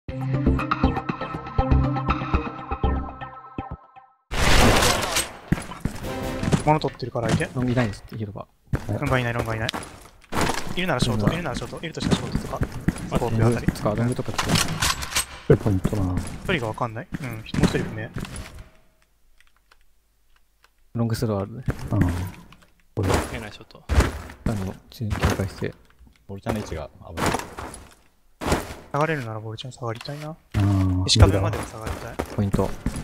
物取ってるからいて。 ロングいないですって、広場。 ロンガいない、ロンガいない。いるならショート、いるならショート、いるとしたらショートとか。スコープあたり。 使う、ロングとか使う。 ポイントな。 一人がわかんない。うん、もう一人不明。 ロングスローあるね。 見えないショット。 警戒して。 ボルちゃんの位置が危ない。 下がれるならボルちゃん下がりたいな。石壁までは下がりたい。 ポイント。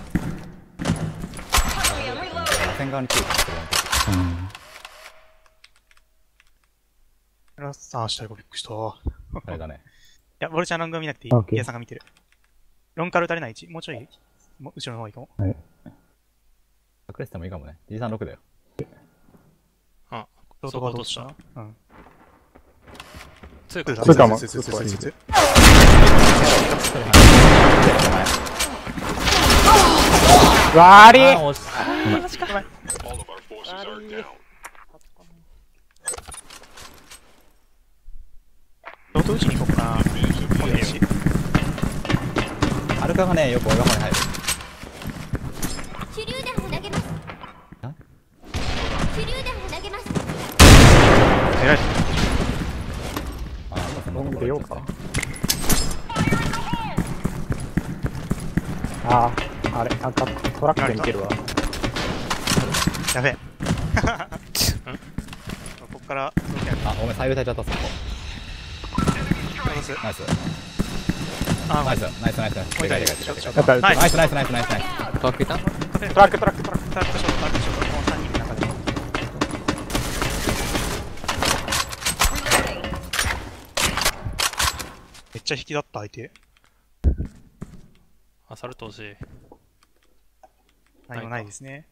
螺旋側に来るから、 ああ、したい、びっくりした。 あれだね。 いや、ボルちゃんロング見なくていい。イヤさんが見てる。ロンカル打たれない位置。もうちょい後ろの方がいいかも。 はい。 隠れててもいいかもね。G36だよ。 あ、 ショートがどうしたうん。 強くそうかも。 わーりーショート打ちに行こうかな。 アルカがね、よく俺が前に入る。 手榴弾を投げます。手榴弾を投げます。 偉い。 ロング出ようか。ああ、あれ、なんかトラックでいけるわ。 やべえ。こっから、 あ、ごめん、左右立ちゃった、そこ。ナイス。ナイス、ナイス、ナイス。でかいでかい。ナイス。 トラックいたトラックショート、トラックショート。 もう3人の中でも。めっちゃ引きだった相手。 アサルト欲しい。 何もないですね。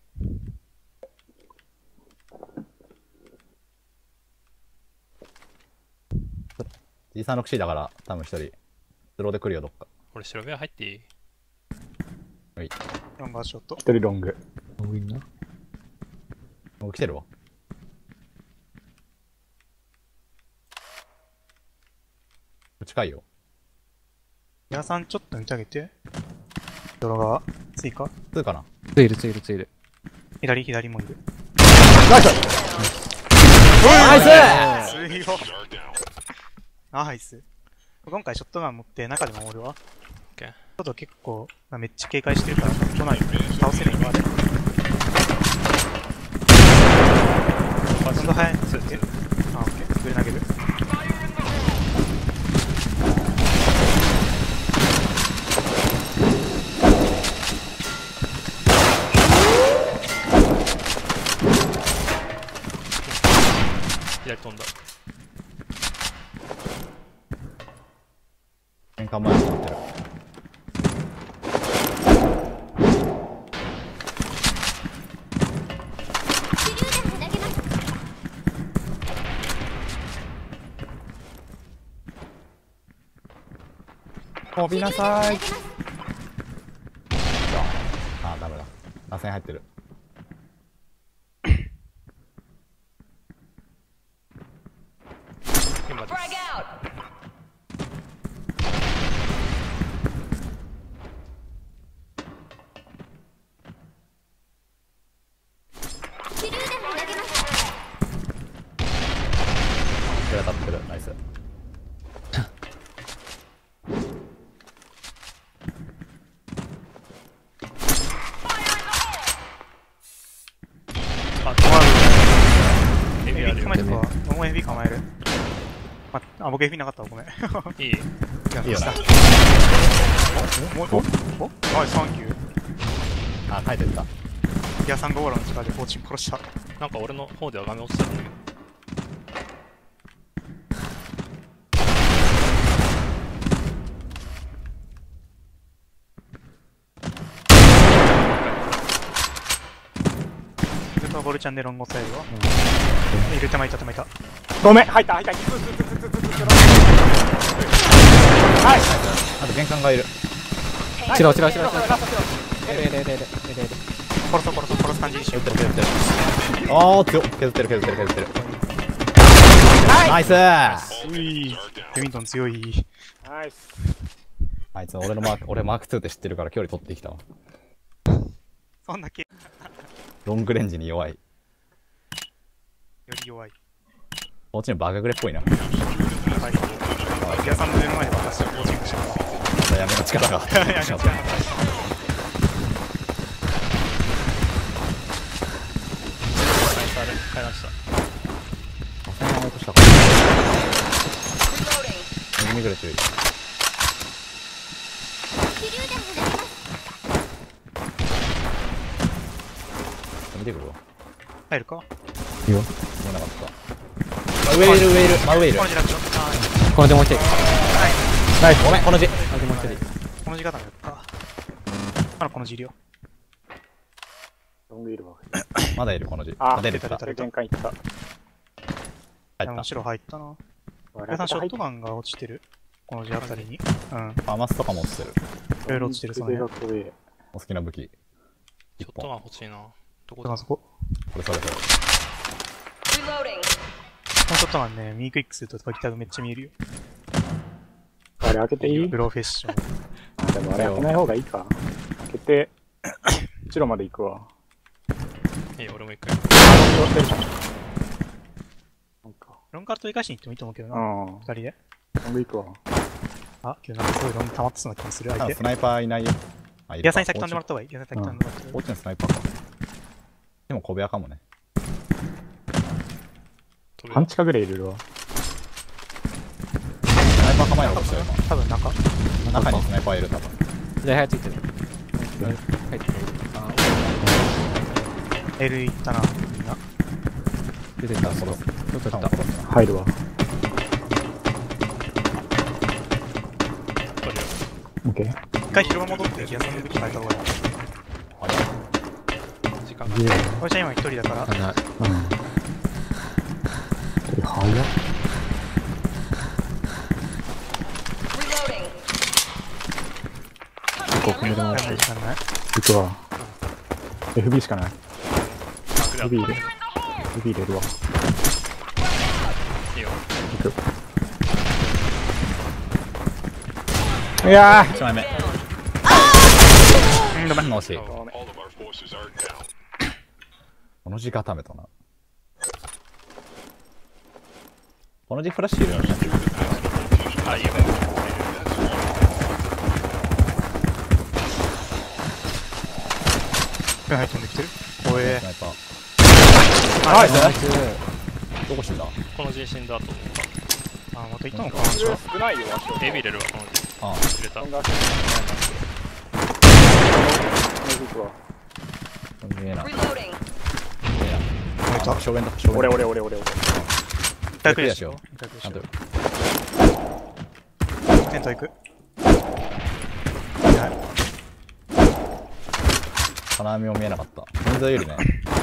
G36C だから、多分一人、スローで来るよ、どっか。 俺白部屋入っていい？ はい。 4番ショット。 一人ロング。 ロングいんな。 もう来てるわ。近いよ。 ヤさんちょっと見てあげて。泥側。追加。 2かな。 ついる。 左もいる。 ナイス強いよ。ナイス。今回ショットガン持って中で守るわ。ちょっと結構、めっちゃ警戒してるから、都内倒せるよ、あれ。どんどん早い。あ、オッケー。上投げる。 左飛んだ。 玄関前に持ってる。 飛びなさい。 あ、ダメだ。螺旋入ってる。 現場です。 手が立ってる。ナイス。 あ、止まる。エビあるよ。 構えてか、僕もエビ構える。あ、僕エビなかったわ、ごめん。 いい？ いいよな。 おはい、サンキュー。 あ、書いてった。 イヤさんがオーラの力でコーチン殺した。 なんか俺の方では画面落ちてたんだけど。 ボルちゃんでロング押さえるわ。いる、手前いた。 ごめん、入った。はい。 あと玄関がいる。 チラ。 殺す感じにしよう。 削ってる。あー、強っ。削ってる。ナイスー。 うい、ケミントン強い。 ナイス。 あいつ俺マーク2って知ってるから距離取ってきたわ。 そんだけ、よロングレンジに弱い。 り弱い。 こっちのバカグレっぽいな。 やっぱり、ギアさんの目の前で私はコーチングします。 またやめの力が。 やめの力が。 買いました。 落としたか。右ぐらい注意。 手榴弾を投げます。 見てくるわ。 入るかいいよ。もうなかった。上いる。真上いる。 この字ラクション。 この字もう一人。 ナイス。ごめん、この字。 この字もう一人。 この字固めやった。この字いるよ。 ロングいるわ。 まだいる、この字。 あ、 出てきた。 限界いった。 入った。 白入ったな。皆さんショットガンが落ちてる。この字あたりに。うん。 アマスとかも落ちてる。 いろいろ落ちてる、その辺。 お好きな武器。 ショットガン欲しいな。どこだあそこ。 これそれ。 このショットガンね、ミークイックするとバキタグめっちゃ見えるよ。 あれ開けていい？ プロフェッション。 でもあれ開けない方がいいか。開けて、後ろまで行くわ。 いいよ、俺も行く。 なんか。 ロンカート生かしに行ってもいいと思うけどな。二人で。 ロング行くわ。 あ、けどなんかすごいロン溜まってそうな気もする。相手。 スナイパーいないよ。 ギアさんに先飛んでもらった方がいい。ギアさんに先飛んでもらった方がいい。 こっちのスナイパーか。でも小部屋かもね。 半地下ぐらいいるわ。 スナイパー構えようとしてる今。 多分中にスナイパーいる多分。 じゃあ、ついてる。入ってる。 L 行ったな、みんな。 出てきた、そろ。 入るわ。オッケー。 一回広場戻ってギアさんの武器変えた方がいい。 時間が。 俺ちゃん今一人だから。 あ、ない。 早っ。 ここめでも時間ない。 行くわ。FB しかない。 FB 入れる。FB 入れるわ。 いいよ。 行く。いやー。 1枚目。 ごめん。 惜しい。この字固めたな。この字フラッシュいるよね。 あ、いいよ。 入ってんできてる。おえスナイパー。 ナイス。 どこ死んだ？ この字死んだと思っあ、また行ったのか。 少ないよ、 た。エビ入れるわ、この字。 ああ。 入れた。 行くわ。 見えない。 た正面だ。 俺。 一回クリアしよう。一回クリアしよう。テント行く。 金網も見えなかった。人数よりね。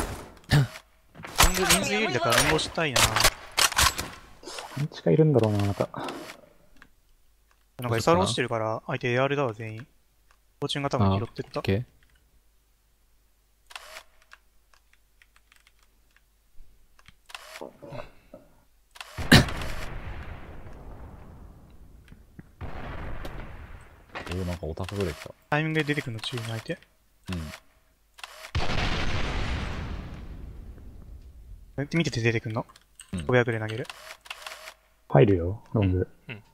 人数有利だから乱暴したいな。 何地下いるんだろうな、また。 なんか SR 落ちてるから、相手 AR だわ、全員。コーチンが多分拾ってった。 オッケー。 なんかオタクぐらい来た。 タイミングで出てくるの注意の相手。見てて出てくんの。500で投げる。 入るよ、ロング。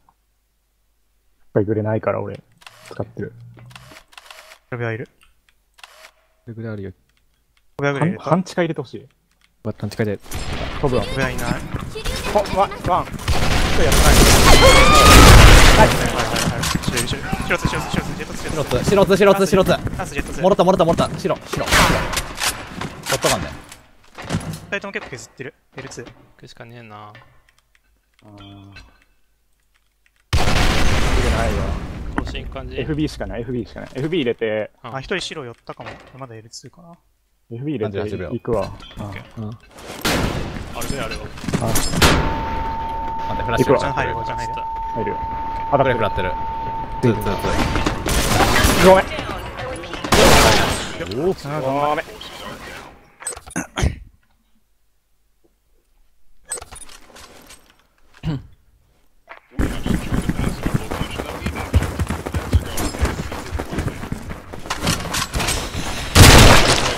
バイクでないから俺、使ってる。 500いる。 どれぐらいあるよ。 500で入れた。 半地下入れてほしい。 バッタン近いで。 飛ぶわ。 500いない。 ワン。ちょっとや白。もろた。白。ショットガンね。 2人とも結構削ってる。L2。 行くしかねえな。 ないわ。 更新感じ。 FB しかない。FB 入れて、 あ、1人白寄ったかも。まだ L2 かな。 FB 入れて行くわ。 あれあれは。 待って、フラッシュ。 ちゃん入る。 入るよ。 あ、だから食らってる。 ごめん。 ごめん。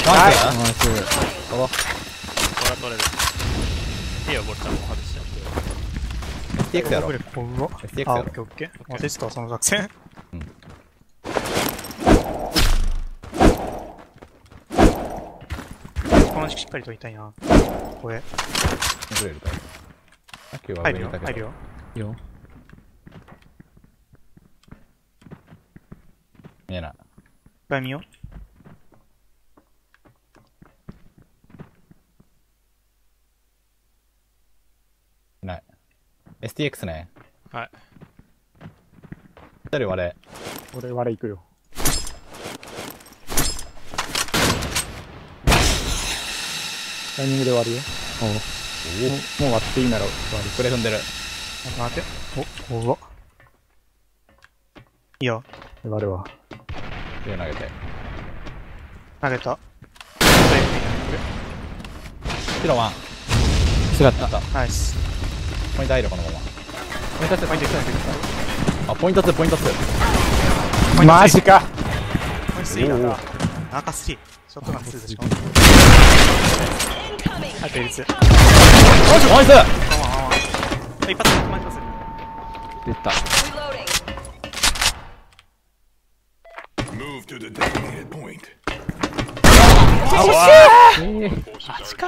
ナイス。 ナイス。 これは取れる。いいよ、ボルちゃんも外して。 STX やろこ。れこうわ STX あ、 やろオッケーオッケー。忘れてたわ、その作戦。この時期しっかり取りたいな。これ。 ずれるか。さっきは入るよ、 上にいたけど。 入るよ。 いいよ。 見えない。 一回見よう。 いない。STX ね。 はい。 一人割れ。 俺、我行くよ。タイミングで終わるよ。もう終わっていいなら終わる。 これ踏んでる。 待って。お、怖っ。いいよ。 終わるわ。 手投げて。 投げた。 白ワン。 すがった。 ナイス。 ポイント入るこのまま。 ポイント2、ポイント2。 あ、ポイント2、ポイント2。 マジか。 ポイント3だ。中3。ショットガン2でしょ。あと1つ。 ナイス。 一発で止まります。 出た。 Move to the designated point. マジか。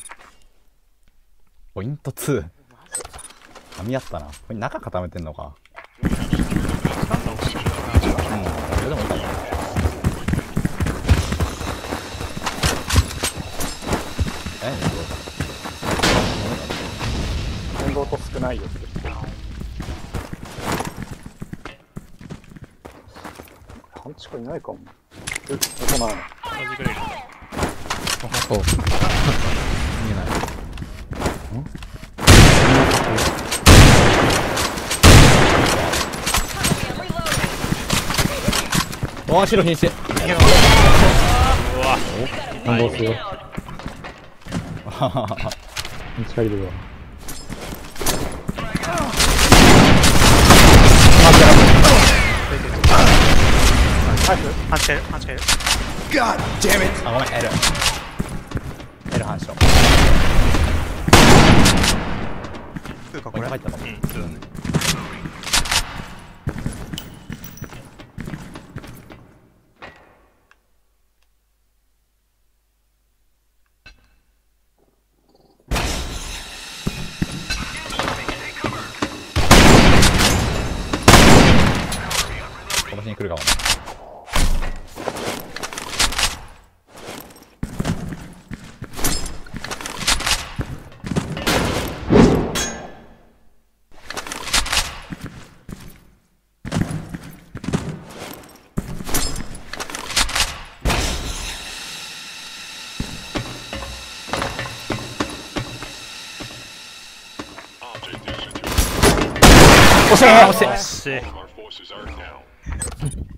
ポイント2。噛み合ったな。これ中固めてんのか。うん。それでもいいかな。 運動と少ないよって。半地下いないかも。こないの。 マジグレール。 お見えない。 おー、白瀕死。 うわ。 運動すよ。半地下いるわ。 半地下いる、半地下いる。 God damn it! あ、ごめん、L 反射。 2か、これこれ。入ったの。 うん、そうだね。 今年に来るかもね。 Object is secured. 惜しい。 惜しい。 惜しい。 Our forces are down.